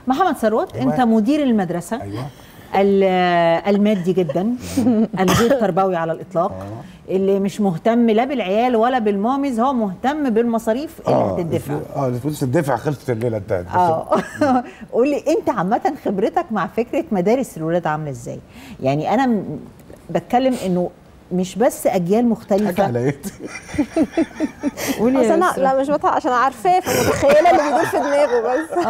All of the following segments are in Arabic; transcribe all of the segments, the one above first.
محمد ثروت، انت مدير المدرسه. ايوه. المادي جدا، الغير تربوي على الاطلاق، اللي مش مهتم لا بالعيال ولا بالماميز، هو مهتم بالمصاريف اللي هتدفع. الفلوس تدفع، خلصت الليله انتهت. قول لي انت عامه خبرتك مع فكره مدارس الولاد عامله ازاي؟ يعني انا بتكلم انه مش بس اجيال مختلفه. حاجه على ايه؟ قولي اصل انا لا مش بطلع عشان عارفاه فمتخيله اللي بيدور في دماغه بس.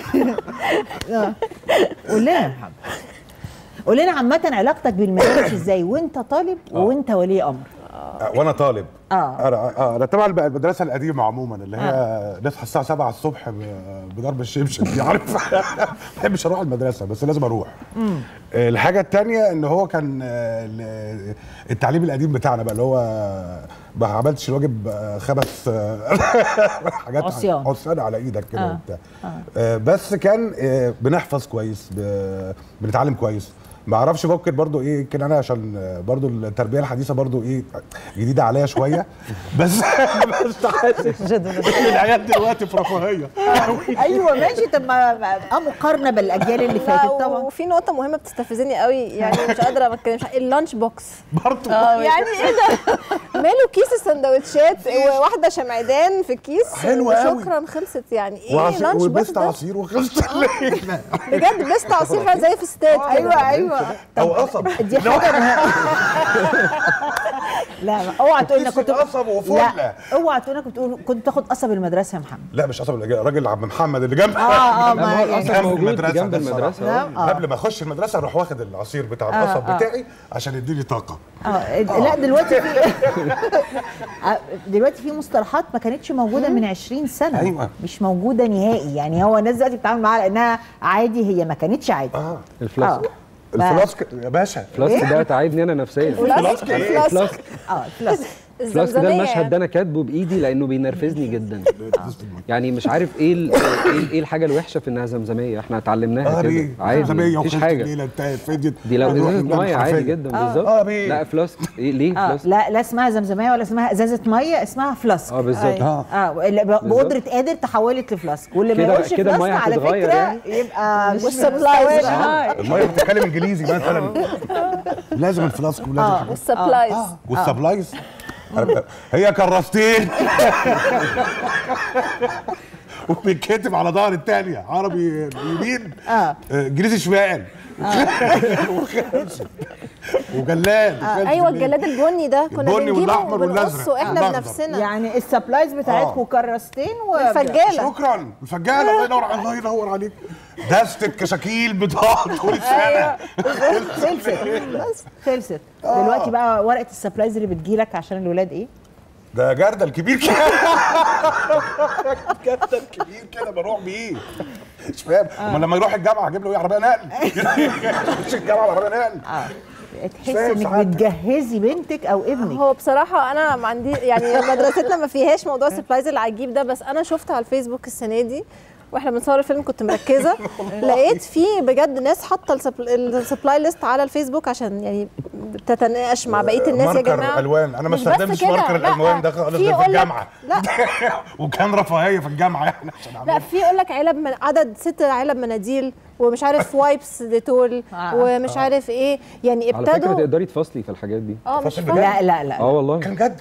قول لنا يا محمد، قول لنا عامه علاقتك بالمدارس ازاي وانت طالب وانت ولي امر؟ وانا طالب انا طبعا بقى المدرسه القديمه عموما اللي هي نصحى الساعه 7 الصبح بضرب الشبشب دي، عارف. ما بحبش اروح المدرسه بس لازم اروح. الحاجه الثانيه ان هو كان التعليم القديم بتاعنا بقى اللي هو ما عملتش الواجب 5 حاجات عصيان على ايدك كده وبتاع. بس كان بنحفظ كويس، بنتعلم كويس. ما اعرفش ممكن برضو ايه، يمكن انا عشان برضو التربيه الحديثه برضو ايه جديده عليا شويه. بس حاسس العيال دلوقتي في رفاهيه. ايوه ماشي. طب ما مقارنه بالاجيال اللي فاتت طبعا. وفي نقطه مهمه بتستفزني قوي، يعني مش قادره ما اتكلمش، اللانش بوكس برضو. يعني ايه ده؟ ماله كيس السندوتشات وواحده شمعدان في الكيس حلوه قوي شكرا خلصت. يعني ايه لانش بوكس؟ ولبست عصير وخلصت. بجد لبست عصير فعلا زي في استاد. ايوه او قصب. دي حاجه لا اوعى تقول انك كنت قصب وفله. اوعى تقول انك كنت بتاخد قصب المدرسه يا محمد. لا مش قصب، الراجل عم محمد اللي جنب ما القصب موجود جنب المدرسه. قبل ما اخش المدرسه اروح واخد العصير بتاع القصب بتاعي عشان يديني طاقه. لا دلوقتي في مصطلحات ما كانتش موجوده من 20 سنه. أيوة. مش موجوده نهائي. يعني هو الناس دلوقتي بتتعامل معاها لانها عادي، هي ما كانتش عادي. الفلاسك. الفلاسك يا باشا. الفلاسك ده تعبني انا نفسيا. الفلاسك ايه؟ الفلاسك الفلاسك ده المشهد ده انا كاتبه بايدي لانه بينرفزني جدا. يعني مش عارف ايه الحاجه الوحشه في انها زمزميه، احنا اتعلمناها كده عادي مفيش حاجه. دي لو ازازه ميه عادي جدا بالظبط. لا فلاسك ايه ليه فلاسك؟ لا اسمها زمزميه ولا اسمها ازازه ميه، اسمها فلاسك. بالظبط. بقدره قادر تحولت لفلاسك، واللي ما يقولش فلاسك على فكره يعني. يبقى مش والسبلايز. الميه بتتكلم انجليزي مثلا. لازم الفلاسك ولازم والسبلايز. هي كراستين وبيتكتب على ظهر الثانيه عربي يمين انجليزي شمال وجلاد. ايوه الجلاد البني ده كنا بنجيبه ونقصه احنا بنفسنا. يعني السبلايز بتاعتكم كراستين والفجاله. شكرا الفجاله. الله ينور عليك. دستة كشاكيل بتقعد طول السنه. خلصت. دلوقتي بقى ورقه السبلايز اللي بتجيلك عشان الولاد ايه؟ ده جردل كبير كده. جردل كبير كده بروح بيه. مش فاهم. امال لما يروح الجامعه اجيب له ايه؟ عربيه نقل. مش الجامعه عربيه نقل. تحس انك بتجهزي بنتك او ابنك. هو بصراحه انا ما عندي، يعني مدرستنا ما فيهاش موضوع السبلايز العجيب ده، بس انا شفت على الفيسبوك السنه دي واحنا بنصور الفيلم كنت مركزه لقيت في بجد ناس حاطه السبلاي ليست على الفيسبوك عشان يعني تتناقش مع بقيه الناس. يا جماعه الوان انا ما استخدمتش ماركر الالوان ده خالص في الجامعه. لا وكان رفاهيه في الجامعه يعني عشان لا في يقول لك عدد 6 علب مناديل ومش عارف وايبس ديتول ومش عارف ايه. يعني ابتدوا على فكره تقدري تفصلي في الحاجات دي. مش لا والله كان جد.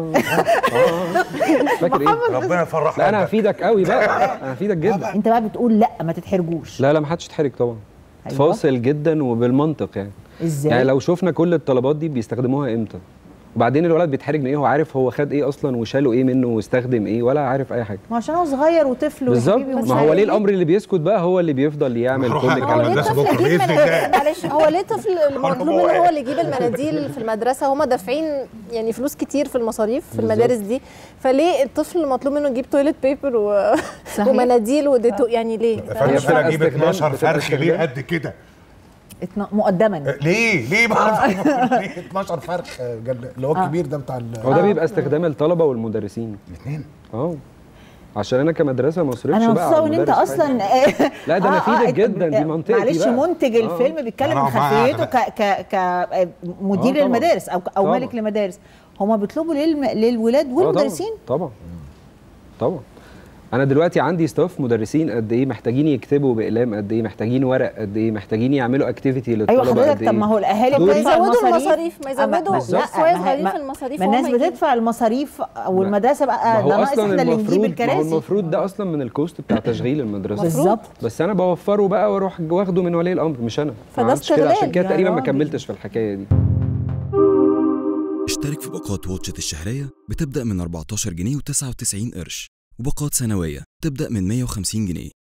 فاكر ايه؟ ربنا يفرح. لا انا هفيدك قوي بقى، انا هفيدك جدا. انت بقى بتقول لا ما تتحرجوش. لا ما حدش يتحرج طبعا. تفاصل جدا وبالمنطق يعني. ازاي؟ يعني لو شفنا كل الطلبات دي بيستخدموها امتى؟ وبعدين الولد بيتحرج من ايه؟ هو عارف هو خد ايه اصلا وشاله ايه منه واستخدم ايه ولا عارف اي حاجه. ما عشان هو صغير وطفل بالظبط. ما هو ليه الامر اللي بيسكت بقى هو اللي بيفضل يعمل كل الكلام ده. معلش هو ليه طفل مطلوب منه هو اللي يجيب المناديل في المدرسه؟ هم دافعين يعني فلوس كتير في المصاريف في المدارس دي، فليه الطفل مطلوب منه يجيب تويلت بيبر ومناديل وديتو؟ يعني ليه؟ فانا اجيب 12 فرخ ليه قد كده مقدما؟ ليه بقى؟ ليه 12 فرخ اللي هو الكبير ده بتاع هو ده بيبقى استخدام الطلبه والمدرسين الاثنين. عشان انا كمدرسه ما اصرفش بقى. بقى. انا مبسوطه ان انت اصلا لا ده انا فيدك جدا، دي منطقتي بقى. معلش منتج الفيلم بيتكلم من خلفيته كمدير للمدارس او مالك لمدارس. هما بيطلبوا للولاد والمدرسين؟ طبعا انا دلوقتي عندي ستاف مدرسين قد ايه محتاجين يكتبوا باقلام، قد ايه محتاجين ورق، قد ايه محتاجين يعملوا اكتيفيتي للطلبه. ايوه حضرتك، طب ما هو الاهالي ما يزودوا المصاريف، ما يزودوا شويه صغيرين في المصاريف. ما الناس بتدفع المصاريف والمدرسه بقى ده ناقص احنا اللي نجيب الكراسي. ما هو المفروض ده اصلا من الكوست بتاع تشغيل المدرسه بالظبط، بس انا بوفره بقى واروح واخده من ولي الامر مش انا. فده استغلال. عشان كده تقريبا ما كملتش في الحكايه دي. اشترك في باقات واتشت الشهرية بتبدأ من 14 جنيه و99 قرش، وباقات سنوية تبدأ من 150 جنيه.